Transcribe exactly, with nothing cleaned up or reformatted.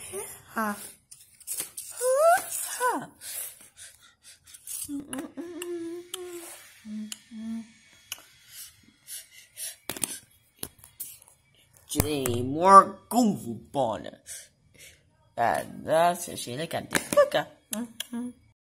Ha. Ha. Today more kung fu panda. And that's a shit I can't.